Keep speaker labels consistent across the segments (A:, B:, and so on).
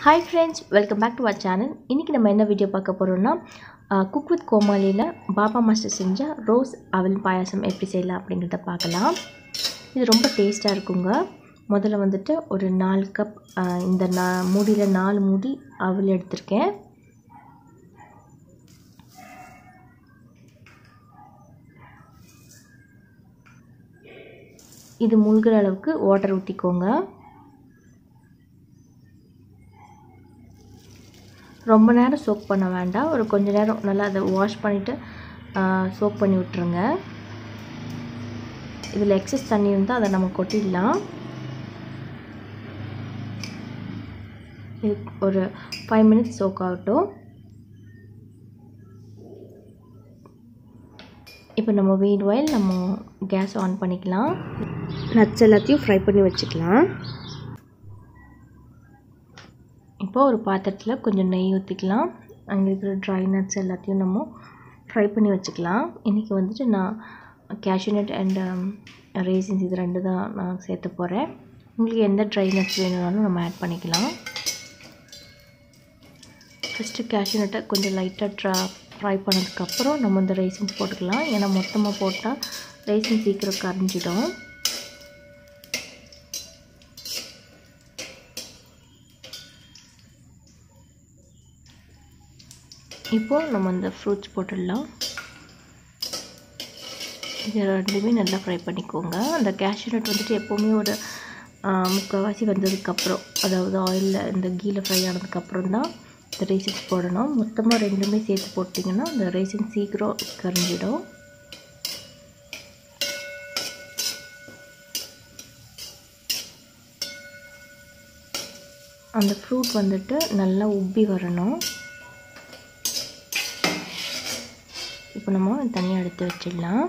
A: Hi friends, welcome back to our channel. இன்னைக்கு நம்ம என்ன வீடியோ பார்க்க போறோம்னா குக் வித் கோமாளில பாபா மாஸ்டர் செஞ்ச ரோஸ் அவல் பாயாசம் எப்படி செய்யலாம் அப்படிங்கறத பார்க்கலாம். இது ரொம்ப டேஸ்டா இருக்குங்க. முதல்ல வந்துட்டு ஒரு 4 கப் இந்த மூடியில 4 மூடி அவல் எடுத்துர்க்கேன். இது மூழ்குற அளவுக்கு வாட்டர் ஊத்திக்கோங்க. ரொம்ப நேரம் சோக் பண்ண வேண்டாம். ஒரு கொஞ்ச நேரம் நல்லா அதை வாஷ் பண்ணிட்டு சோக் பண்ணி விட்டுருங்க. இதில் எக்ஸஸ் தண்ணி இருந்தால் அதை நம்ம கொட்டிடலாம். இது ஒரு 5 மினிட்ஸ் சோக் ஆகட்டும். இப்போ நம்ம மீன்வைல் நம்ம கேஸ் ஆன் பண்ணிக்கலாம். நட்ஸ் எல்லாத்தையும் ஃப்ரை பண்ணி வச்சுக்கலாம். இப்போ ஒரு பாத்திரத்தில் கொஞ்சம் நெய் ஊற்றிக்கலாம். அங்கே இருக்கிற ட்ரை நட்ஸ் எல்லாத்தையும் நம்ம ஃப்ரை பண்ணி வச்சுக்கலாம். இன்றைக்கி வந்துட்டு நான் கேஷ்யூ நட் அண்ட் ரேசின்ஸ் இது 2 தான் நான் சேர்த்து போகிறேன். உங்களுக்கு எந்த ட்ரை நட்ஸ் வேணும்னாலும் நம்ம ஆட் பண்ணிக்கலாம். ஃபஸ்ட்டு கேஷ்யூ நட்டை கொஞ்சம் லைட்டாக ஃப்ரை பண்ணதுக்கப்புறம் நம்ம இந்த ரேசின்ஸ் போட்டுக்கலாம். ஏன்னா மொத்தமாக போட்டால் ரேசின் சீக்கிரம் கரைஞ்சிடும். இப்போது நம்ம இந்த ஃப்ரூட்ஸ் போட்டுடலாம். இது ரெண்டுமே நல்லா ஃப்ரை பண்ணிக்கோங்க. அந்த கேஷ்யூ நட் வந்துட்டு எப்போவுமே ஒரு முக்கால்வாசி வந்ததுக்கப்புறம், அதாவது ஆயிலில் இந்த கீயில் ஃப்ரை ஆனதுக்கப்புறம் தான் இந்த ரேசின்ஸ் போடணும். மொத்தமாக ரெண்டுமே சேர்த்து போட்டிங்கன்னா இந்த ரேசின் சீக்கிரம் கரைஞ்சிடும். அந்த ஃப்ரூட் வந்துட்டு நல்லா உப்பி வரணும். இப்போ நம்ம தனியாக எடுத்து வச்சிடலாம்.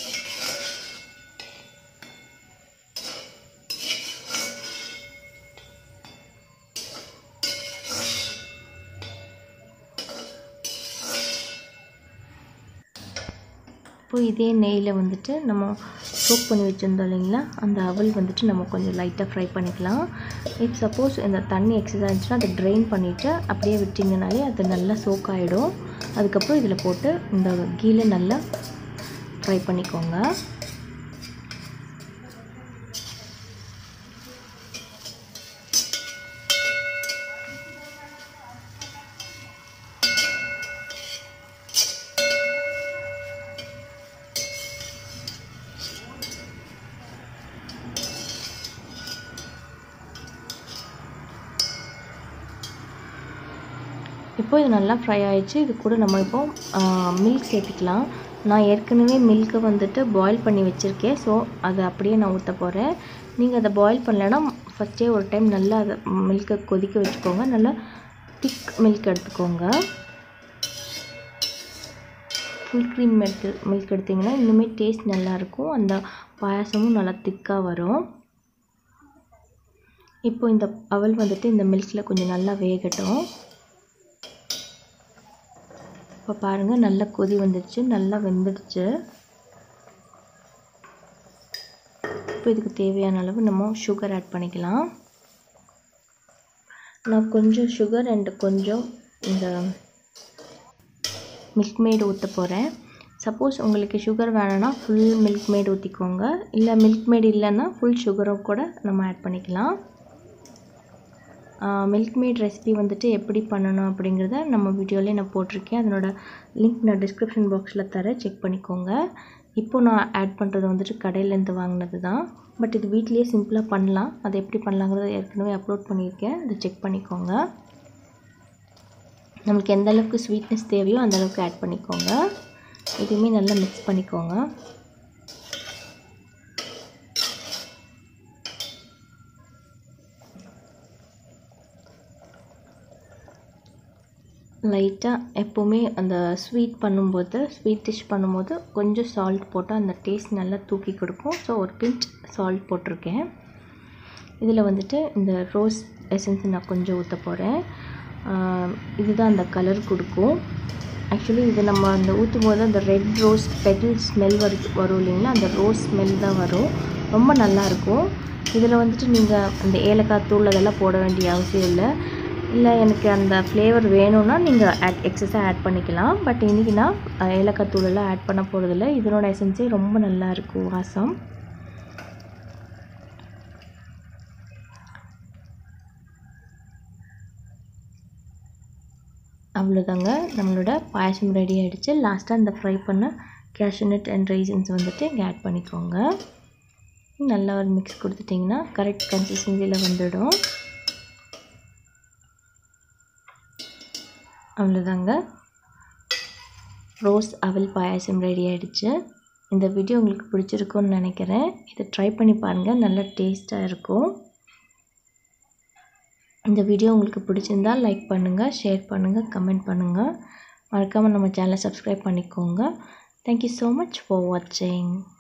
A: இப்போ இதே நெய்யில் வந்துட்டு நம்ம சோக் பண்ணி வச்சுருந்தோம் இல்லைங்களா, அந்த அவல் வந்துட்டு நம்ம கொஞ்சம் லைட்டாக ஃப்ரை பண்ணிக்கலாம். இப் சப்போஸ் இந்த தண்ணி எக்ஸஸ் ஆகிடுச்சுன்னா அதை ட்ரெயின் பண்ணிவிட்டு அப்படியே விட்டிங்கனாலே அது நல்லா சோக் ஆகிடும். அதுக்கப்புறம் இதில் போட்டு இந்த கீழே நல்லா ஃப்ரை பண்ணிக்கோங்க. இப்போ இது நல்லா ஃப்ரை ஆகிடுச்சு. இது கூட நம்ம இப்போ மில்க் சேர்த்துக்கலாம். நான் ஏற்கனவே மில்க்கை வந்துட்டு பாயில் பண்ணி வச்சுருக்கேன். ஸோ அதை அப்படியே நான் ஊற்ற போகிறேன். நீங்கள் அதை பாயில் பண்ணலைன்னா ஃபஸ்ட்டே ஒரு டைம் நல்லா அதை மில்க்கை கொதிக்க வச்சுக்கோங்க. நல்லா திக் மில்க் எடுத்துக்கோங்க. ஃபுல் க்ரீம் மில்க் எடுத்திங்கன்னா இன்னுமே டேஸ்ட் நல்லாயிருக்கும். அந்த பாயாசமும் நல்லா திக்காக வரும். இப்போ இந்த அவல் வந்துட்டு இந்த மில்கில் கொஞ்சம் நல்லா வேகட்டும். இப்போ பாருங்கள், நல்லா கொதி வந்துடுச்சு, நல்லா வெந்துடுச்சு. இப்போ இதுக்கு தேவையான அளவு நம்ம சுகர் ஆட் பண்ணிக்கலாம். நான் கொஞ்சம் சுகர் அண்ட் கொஞ்சம் இந்த மில்க் மேட் ஊற்ற போகிறேன். சப்போஸ் உங்களுக்கு சுகர் வேணும்னா ஃபுல் மில்க் மேட் ஊற்றிக்கோங்க. இல்லை மில்க் மேட் இல்லைன்னா ஃபுல் சுகரும் கூட நம்ம ஆட் பண்ணிக்கலாம். மில்க் மேட் ரெசிபி வந்துட்டு எப்படி பண்ணணும் அப்படிங்கிறத நம்ம வீடியோலேயே நான் போட்டிருக்கேன். அதனோட லிங்க் நான் டிஸ்கிரிப்ஷன் பாக்ஸில் தரேன், செக் பண்ணிக்கோங்க. இப்போது நான் ஆட் பண்ணுறது வந்துட்டு கடையிலேருந்து வாங்கினது தான். பட் இது வீட்லேயே சிம்பிளாக பண்ணலாம். அதை எப்படி பண்ணலாங்கிறத ஏற்கனவே அப்லோட் பண்ணியிருக்கேன், அதை செக் பண்ணிக்கோங்க. நமக்கு எந்த அளவுக்கு ஸ்வீட்னஸ் தேவையோ அந்தளவுக்கு ஆட் பண்ணிக்கோங்க. இதுவுமே நல்லா மிக்ஸ் பண்ணிக்கோங்க. லைட்டாக எப்போவுமே அந்த ஸ்வீட் டிஷ் பண்ணும்போது கொஞ்சம் சால்ட் போட்டால் அந்த டேஸ்ட் நல்லா தூக்கி கொடுக்கும். ஸோ ஒரு பிஞ்ச் சால்ட் போட்டிருக்கேன். இதில் வந்துட்டு இந்த ரோஸ் எசன்ஸ் நான் கொஞ்சம் ஊற்ற போகிறேன். இதுதான் அந்த கலர் கொடுக்கும். ஆக்சுவலி இது நம்ம அந்த ஊற்றும் போது அந்த ரெட் ரோஸ் பெட்டல் ஸ்மெல் வரும் இல்லைங்களா, அந்த ரோஸ் ஸ்மெல் தான் வரும். ரொம்ப நல்லாயிருக்கும். இதில் வந்துட்டு நீங்கள் அந்த ஏலக்காய் தூள் அதெல்லாம் போட வேண்டிய அவசியம் இல்லை. இல்லை எனக்கு அந்த ஃப்ளேவர் வேணும்னா நீங்கள் எக்ஸஸாக ஆட் பண்ணிக்கலாம். பட் இன்றைக்கி நான் ஏலக்காய் தூளெல்லாம் ஆட் பண்ண போகிறதில்ல. இதனோட எசன்ஸே ரொம்ப நல்லா இருக்கும் வாசம். அவ்வளோதாங்க, நம்மளோட பாயாசம் ரெடி ஆகிடுச்சு. லாஸ்ட்டாக இந்த ஃப்ரை பண்ண கேஷ்யூநட் அண்ட் ரைசன்ஸ் வந்துட்டு இங்கே ஆட் பண்ணிக்கோங்க. நல்லா ஒரு மிக்ஸ் கொடுத்துட்டிங்கன்னா கரெக்ட் கன்சிஸ்டன்சியில் வந்துடும். அவ்வளோதாங்க, ரோஸ் அவல் பாயாசம் ரெடி ஆகிடுச்சு. இந்த வீடியோ உங்களுக்கு பிடிச்சிருக்குன்னு நினைக்கிறேன். இதை ட்ரை பண்ணி பாருங்கள், நல்லா டேஸ்ட்டாக இருக்கும். இந்த வீடியோ உங்களுக்கு பிடிச்சிருந்தால் லைக் பண்ணுங்கள், ஷேர் பண்ணுங்கள், கமெண்ட் பண்ணுங்கள். மறக்காமல் நம்ம சேனலை சப்ஸ்கிரைப் பண்ணிக்கோங்க. தேங்க்யூ ஸோ மச் ஃபார் வாட்சிங்.